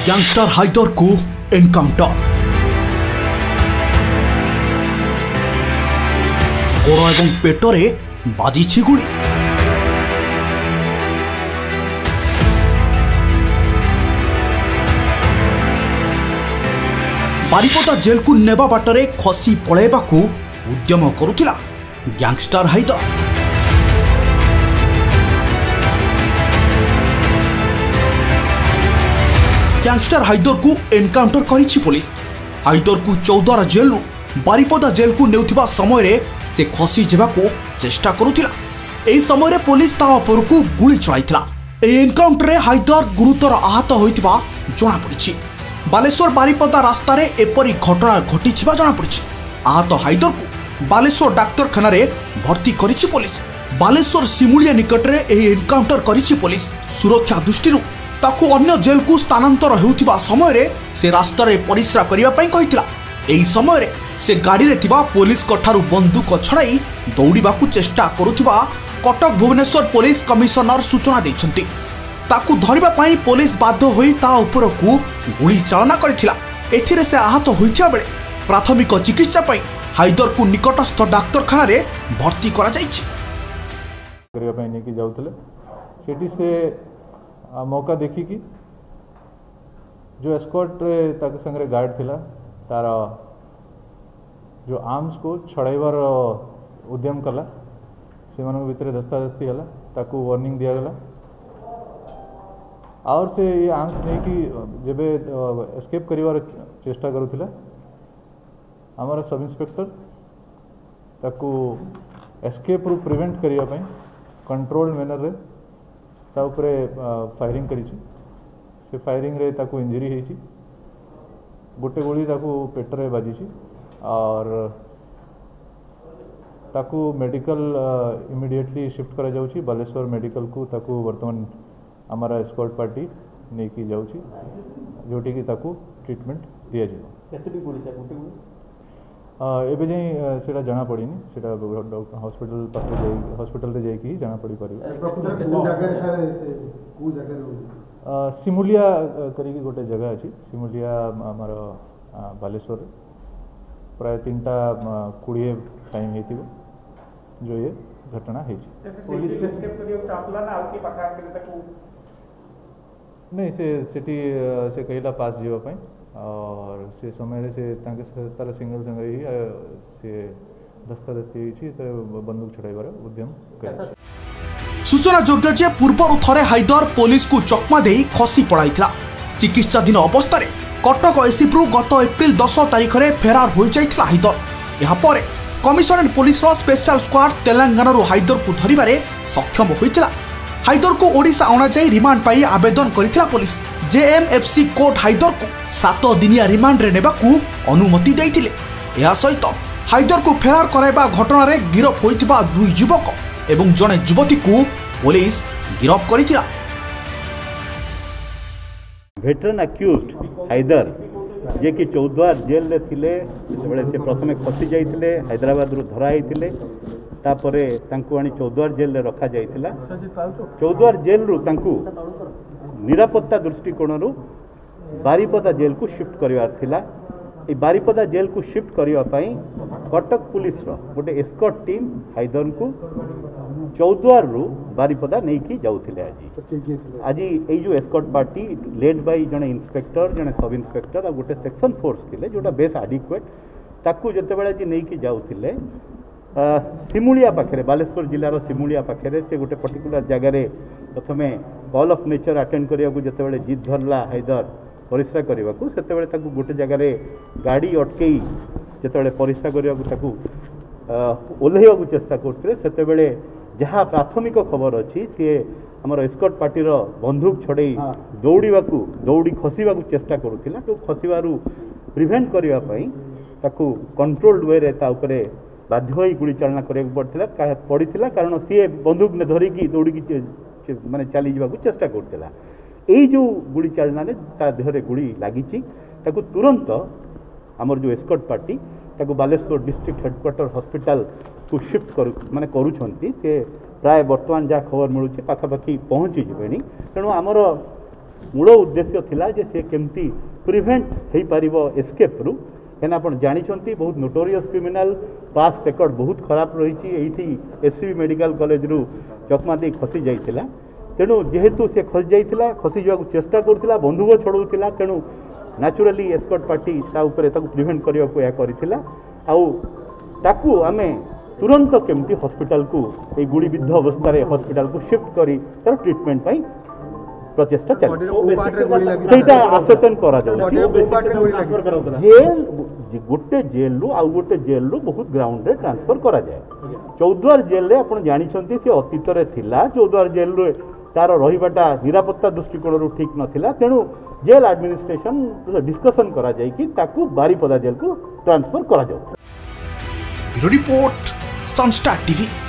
Gangster Haidar को encounter गोड़ एवं पेटरे बाजी गुड़ी बारिपदा जेल को नेबा बाटरे खसी पलैबा को उद्यम करुथिला गैंगस्टर हाइदर। गैंगस्टर हाइदर को एनकाउंटर करिछि पुलिस। हाइदर को चौद्वार जेल बारिपदा जेल को नेउथिबा समय रे से खसी जेबाको चेष्टा करुथिला। एही समय रे पुलिस ता उपर को गुली चलाइथिला। एही एनकाउंटर रे हाइदर गुरुतर आहत होइतिबा जणा पड़िछि। बालेश्वर बारिपदा रास्ता रे एपरी घटना घटिथिबा जणा पड़िछि। आहत हाइदर को बालेश्वर डाक्तरखाना रे भर्ती करिछि पुलिस। बालेश्वर सिमुलिया निकट रे एही एनकाउंटर करिछि पुलिस। सुरक्षा दृष्टि ताकू अन्य जेल को स्थानांतर हेउथिबा समय रे से रास्ता रे परिश्रा करिबा पई कहितला। एही समय रे से गाड़ी रे थिबा पुलिस कठारु बंदूक छड़ाई दौड़ीबाकू चेष्टा करुथिबा कटक भुवनेश्वर पुलिस कमिशनर सूचना दैछंती। ताकू धरिबा पई पुलिस बाध्य होई ता ऊपर को गुली चालना करिथिला। एथिरे से आहत होइथिया बेले प्राथमिक चिकित्सा पई हाइदर को निकटस्थ डाक्तरखाना रे भर्ती करा जाइछि। करिया पई नेकी जाउतले सेठी से मौका देखिकी जो एस्कॉर्ट ताके संगे गार्ड थिला तार जो आर्म्स को छड़ाइबार उद्यम कला से भितर धस्ताधस्ती है ताकू वार्निंग दिया गला और से ये आर्म्स नहीं कि जेबे एस्केप करिवार चेष्टा करुथिला हमारा सब इंस्पेक्टर ताकू एस्केप रु प्रिवेंट करिया पई कंट्रोल मैनर रे ता उपरे फायरिंग करी से फायरिंग रे ताकू इंजरी होई गोटे गोली ताकू पेटरे बाजी और ताकू मेडिकल इमीडिएटली शिफ्ट करा जाउची बालेश्वर मेडिकल को ताकू वर्तमान हमारा एस्कॉर्ट पार्टी नहीं की जाउची जोटी की ताकू ट्रीटमेंट दिया जिवो। केतटी गोली था गोटे गोली एबे जाई सेटा जाना पड़िनी सेटा हॉस्पिटल पाखे जाई हॉस्पिटल रे जाई की जाना पड़ी परिबा को जगह सारे से को जगह सिमुलिया करी की गोटे जगह अछि सिमुलिया हमारा बालेश्वर प्राय 3टा 20 टाइम हेतिबो जो ये घटना हेछि। पुलिस एस्केप करियो चाहला ना आउकी पका के तक नहीं से सिटी से कहिला पास जीवा पई और से समय से तांके तार सिंगल संगे ही से दस्तादस्ती होइछि तो बंदूक छड़ाइबार उद्यम करै। सूचना योग्य जे पूर्वर थरे हाइदर पुलिस को चकमा देई खसी पड़ाइथिला। चिकित्साधीन अवस्था रे कटक एसीपी गत एप्रिल 10 तारिख रे फेरार हो जाइथिला हाइदर। यहाँ पर कमिशनरेट पुलिस रो स्पेशल स्क्वाड तेलंगाना रो हाइदर को धरिबारे सक्षम होइथिला। हाइदर को ओडिशा आना जाई रिमांड पाई आवेदन करिथिला पुलिस। जेएमएफसी कोर्ट हाइदर को 7 दिनिया रिमांड रे नेबाकू अनुमति दैथिले। या सहित हाइदर को फेरार कराइबा घटना रे गिरफ होइथिबा 2 युवक एवं जने युवती को पुलिस गिरफ करिथिला। वेटरन अक्यूज्ड हाइदर जे कि चौद्वार जेल रे थिले बेले से प्रथमे खसी जाइथिले हैदराबाद रु धरा आइथिले तापरे तांकु आनी चौद्वार जेल रे रखा जाइथिला। चौद्वार जेल रु तांकु निरापत्ता दृष्टिकोण रु बारिपदा जेल को शिफ्ट करिवार थिला। ए बारिपदा जेल को शिफ्ट करिवा पई कटक पुलिस रो गोटे एस्कॉर्ट टीम हाइदर को चौद्वार रु बारिपदा नहीं की जाउथिले। आज ए जो एस्कॉर्ट पार्टी लेड बाय जने इंस्पेक्टर जने सब इंस्पेक्टर और गोटे सेक्शन फोर्स थिले जोटा बेस एडिक्वेट ताकू जते बेला जी नहीं की जाउथिले सिमुलिया पाखे बालेश्वर जिलार सिमुलिया पाखे से गोटे पर्टिकुलर जगह रे प्रथमे कॉल ऑफ नेचर अटेंड करिया को जते बेले जिद धरला हाइदर परिश्रा करिवा को सेते बेले ताकू गोटे जगह रे गाड़ी अटकेई जते बेले परिश्रा करिया को ताकू ओल्हेवा को चेष्टा करथले सेते बेले जहाँ प्राथमिक खबर अच्छी सी आमर एस्कॉर्ट पार्टी रो बंदूक छड़े दौड़ी खसवा चेष्टा करुला तो खसबारू प्रिभेंट करने ताकू कंट्रोल्ड वे रे ता उपरे बाध्य होई गुली चालना करा पड़ता कारण सी बंदूक ने धरिकी दौड़ी माने चली जावाक चेष्टा करुला। यही जो गुली चालना ता देहरे गुली लगी तुरंत आमर जो एस्कॉर्ट पार्टी ताकू बालेश्वर डिस्ट्रिक्ट हेडक्वार्टर हॉस्पिटल को शिफ्ट माने करूछंती से प्राय बर्तमान जहाँ खबर मिलूँ पाखापाखि पहुँची जीवे तेणु आमर मूल उद्देश्य थिला जे से केमती प्रिवेंट हो पारिबो एस्केप रु कहीं आप जानते बहुत नोटोरियस क्रिमिनाल पास्ट रेकर्ड बहुत खराब रही एससीबी मेडिकल कॉलेज रु चकमा दे खसी जाइतिला तेणु जेहेतु से खसी जाइतिला खसी जावाक चेष्टा करथिला बंधुक छड़ौतिला तेणु नेचुरली एस्कॉर्ट पार्टी ता ऊपर ताकू प्रिवेंट करने को या करथिला आउ ताकू आमे तुरंत केमती हॉस्पिटल को ए गुड़ीबिद्ध अवस्था रे हॉस्पिटल को शिफ्ट करी तार ट्रीटमेंट पाई प्रचेष्टा चलता आसेटन करा जेल गोटे जेल रु आउ गोटे जेल रु बहुत ग्राउंड रे ट्रांसफर करा जाए चौद्वार जेल रे आपण जानिछंती से अतीत रे थिला चौद्वार जेल रे तार रहिबाटा निरापत्ता दृष्टिकोण रु ठीक नथिला तेणु जेल एडमिनिस्ट्रेशन डिस्कशन करा जाय कि ताकू बारिपदा जेल को ट्रांसफर करा जाउ। Report Sunstar TV.